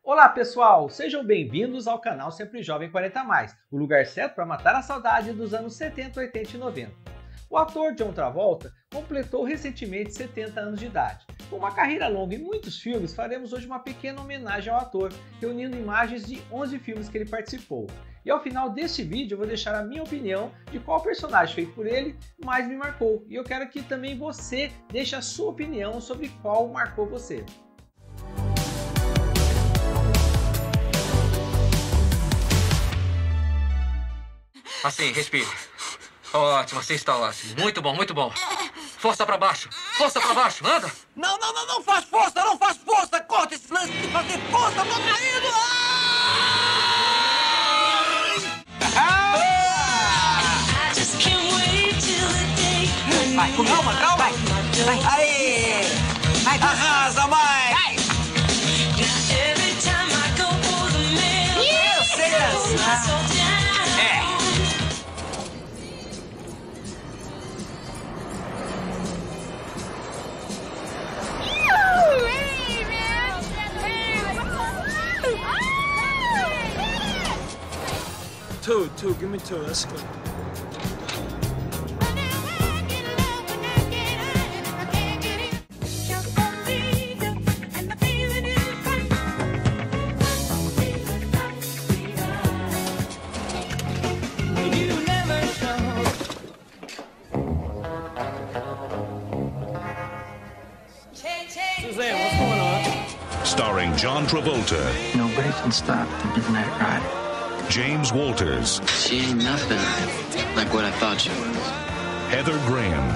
Olá pessoal, sejam bem-vindos ao canal Sempre Jovem 40+, o lugar certo para matar a saudade dos anos 70, 80 e 90. O ator John Travolta completou recentemente 70 anos de idade. Com uma carreira longa e muitos filmes, faremos hoje uma pequena homenagem ao ator, reunindo imagens de 11 filmes que ele participou. E ao final deste vídeo eu vou deixar a minha opinião de qual personagem feito por ele mais me marcou. E eu quero que também você deixe a sua opinião sobre qual marcou você. Assim, respire. Ótimo, assim está ótimo. Muito bom, muito bom. Força pra baixo, anda! Não faz força, não faz força! Corta esse lance de fazer força, tô caindo! Vai, calma, calma! Vai! Aê! Vai, arrasa, Mike! Eu sei dançar! Two, give me two, let's go. Suzanne, what's going on? Starring John Travolta, Nobody can stop the Midnight Ride. James Walters, She ain't nothing like what I thought she was. Heather Graham,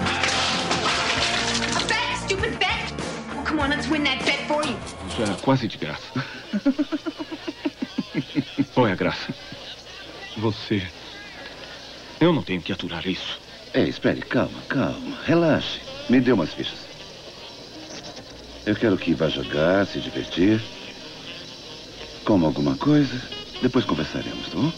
A bet, stupid bet! Well, come on, let's win that bet for you. Isso era quase de graça. Qual é a graça? Você... Eu não tenho que aturar isso. Ei, espere, calma. Relaxe. Me dê umas fichas. Eu quero que vá jogar, se divertir. Coma alguma coisa. Depois conversaremos, tá bom?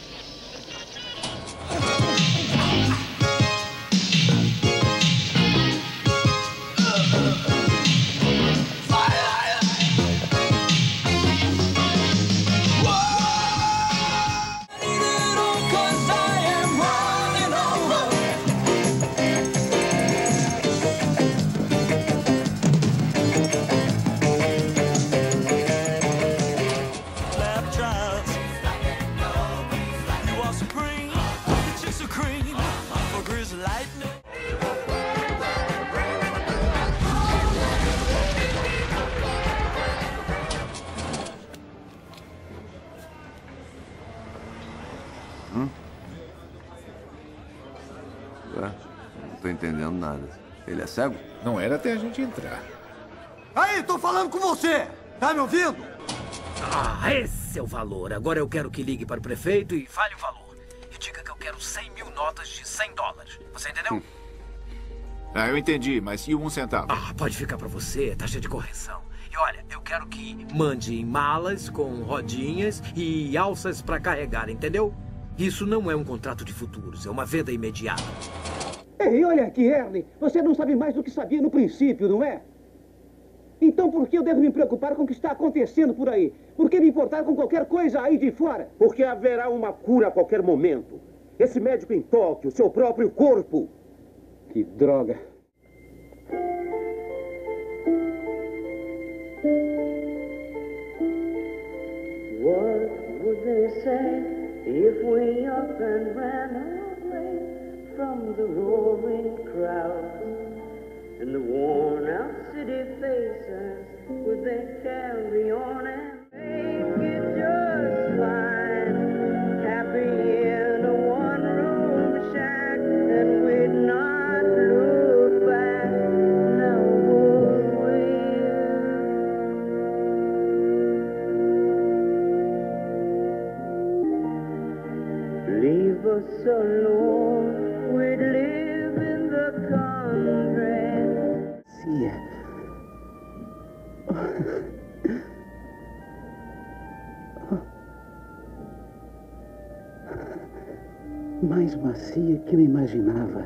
Não tô entendendo nada. Ele é cego? Não era até a gente entrar. Aí, tô falando com você! Tá me ouvindo? Ah, esse é o valor. Agora eu quero que ligue para o prefeito e fale o valor. E diga que eu quero 100 mil notas de $100. Você entendeu? Ah, eu entendi, mas e o 1 centavo? Ah, pode ficar para você, taxa de correção. E olha, eu quero que mande malas com rodinhas e alças para carregar, entendeu? Isso não é um contrato de futuros, é uma venda imediata. Ei, olha aqui, Ernie. Você não sabe mais do que sabia no princípio, não é? Então por que eu devo me preocupar com o que está acontecendo por aí? Por que me importar com qualquer coisa aí de fora? Porque haverá uma cura a qualquer momento. Esse médico em Tóquio, seu próprio corpo. Que droga. What would they say if we up and ran away from the roaring crowd and the worn-out city faces? Would they carry on and make it just fine? Happy in a one-room shack, and we'd not look back. Now would we? Leave us alone, we'd live in the country. Cia. Mais macia que eu imaginava.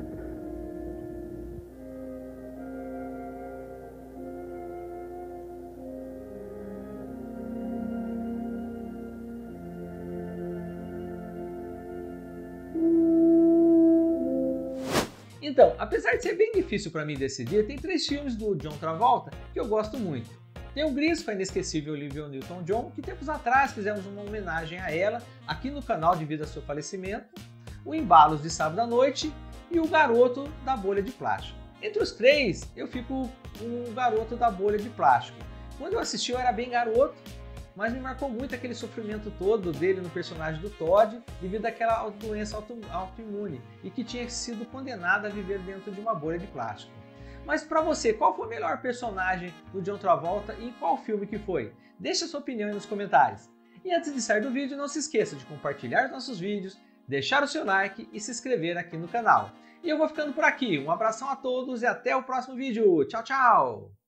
Então, apesar de ser bem difícil para mim decidir, tem 3 filmes do John Travolta que eu gosto muito. Tem o Grease com a inesquecível Olivia Newton-John, que tempos atrás fizemos uma homenagem a ela aqui no canal devido ao seu falecimento, o Embalos de Sábado à Noite e o Garoto da Bolha de Plástico. Entre os 3, eu fico com o Garoto da Bolha de Plástico. Quando eu assisti eu era bem garoto, mas me marcou muito aquele sofrimento todo dele no personagem do Todd devido àquela doença autoimune e que tinha sido condenado a viver dentro de uma bolha de plástico. Mas para você, qual foi o melhor personagem do John Travolta e em qual filme que foi? Deixe a sua opinião aí nos comentários. E antes de sair do vídeo, não se esqueça de compartilhar os nossos vídeos, deixar o seu like e se inscrever aqui no canal. E eu vou ficando por aqui. Um abração a todos e até o próximo vídeo. Tchau, tchau!